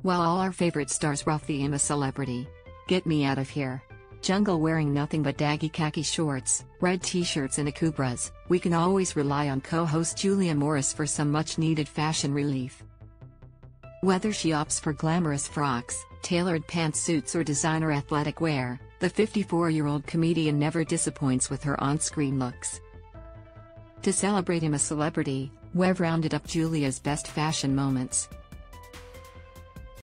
While all our favorite stars rough the I'm a celebrity. Get me out of here. Jungle wearing nothing but daggy khaki shorts, red T-shirts and Akubras, we can always rely on co-host Julia Morris for some much-needed fashion relief. Whether she opts for glamorous frocks, tailored pantsuits or designer athletic wear, the 54-year-old comedian never disappoints with her on-screen looks. To celebrate I'm a celebrity, we've rounded up Julia's best fashion moments.